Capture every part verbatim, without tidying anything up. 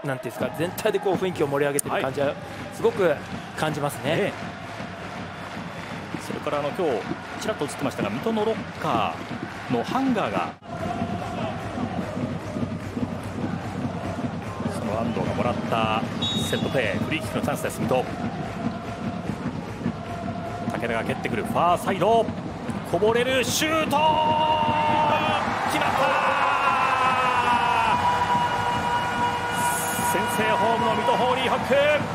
なんていうんですか、全体でこう雰囲気を盛り上げてる感じはすごく感じますね。 ええ、それからあの今日ちらっと映ってましたが、水戸のロッカーのハンガーが、その安藤がもらったセットプレー、フリーキックのチャンスです。水戸、武田が蹴ってくるファーサイド、こぼれるシュート、決まった。先制ホームの水戸ホーリーホック。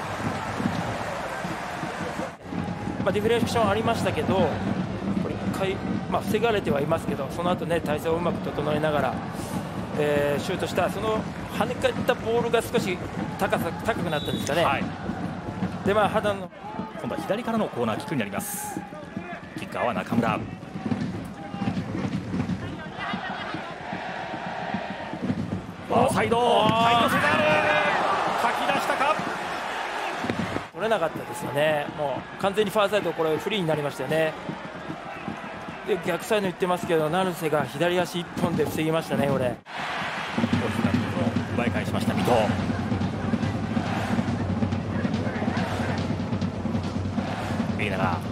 まあ、ディフレクションありましたけど、これ一回、まあ、防がれてはいますけど、その後ね、体勢をうまく整えながら、えー、シュートした、その跳ね返ったボールが少し高さ高くなったんですかね。はい、で、まあ、肌の今度は左からのコーナーキックになります。キッカーは中村。サイド、サイドセザール、かき出したか。 取れなかったですよね。もう完全にファーサイド、これフリーになりましたよね。で、逆サイド言ってますけど、成瀬が左足一本で防ぎましたね。これ奪い返しました水戸。リーナが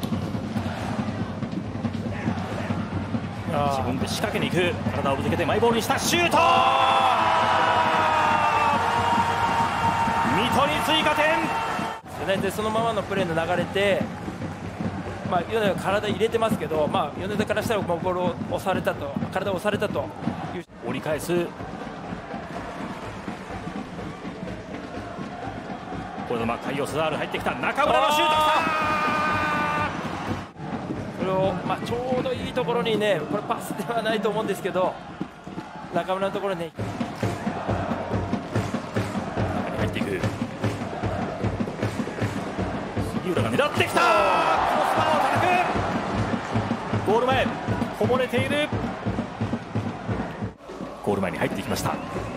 自分で仕掛けに行く、体をぶつけてマイボールにしたシュート、水戸に追加点。 でそのままのプレーの流れで、まあ、米田が体入れてますけど、まあ、米田からしたらボールを押されたと、体を押されたという。 折り返す、これのまあカイオスザール入ってきた、中村のシュートきた。 これを、まあ、ちょうどいいところにね、これパスではないと思うんですけど、中村のところに入っていく。杉浦が狙ってきた、クロスバーを叩く。ゴール前こぼれている。ゴール前に入っていきました。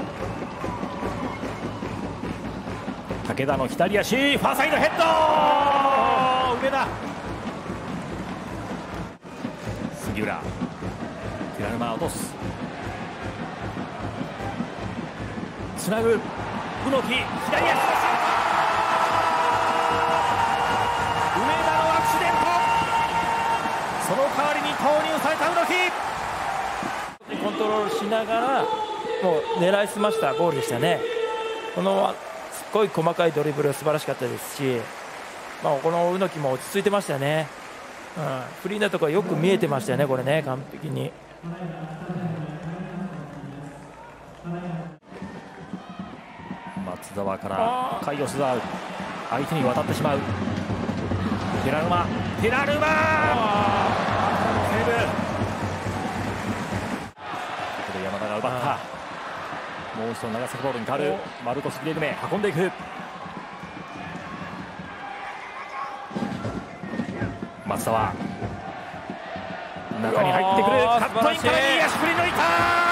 武田の左足、ファーサイドヘッド、上田、杉浦、寺沼落とす、つなぐ、宇野木、左足のシュート、上田のアクシデント、その代わりに投入された宇野木。 コントロールしながら、もう狙いすましたゴールでしたね。このすっごい細かいドリブル素晴らしかったですし、まあ、この宇野木も落ち着いてましたよね。うん、フリーなところよく見えてましたよね、これね、完璧に。 松沢からカイオスザール、相手に渡ってしまう。寺沼、寺沼、セーブ。ここで山田が奪った。もう一度長崎ボールに変わる。マルコス・ギレルメ運んでいく。松沢、中に入ってくる、カットインから右足振り抜いた。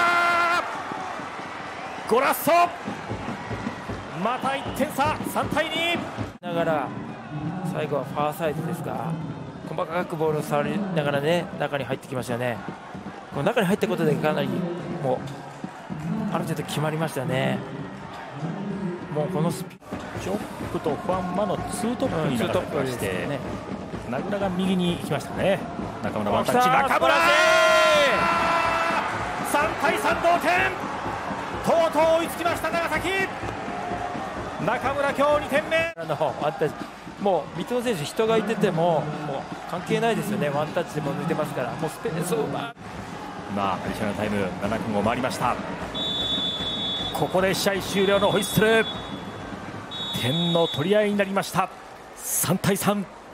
ゴラッソ、またいってんさ、さんたいに。 ながら最後はファーサイドですが、細かくボールを触りながらね、中に入ってきましたよね。この中に入ったことでかなりもうある程度決まりましたね。もうこのスピジョップとファンマのツートップになってまして、ね、名倉が右に行きましたね。中村ワンタッチ、中村、さんたいさん同点、とうとう追いつきました長崎。中村今日にてんめ。 あのワンタッチ、もう三笘選手人がいててももう関係ないですよね。ワンタッチでも抜いてますから、もうスペースを奪う。 今アディショナルタイムななふんを回りました。ここで試合終了のホイッスル、点の取り合いになりました。さんたいさん。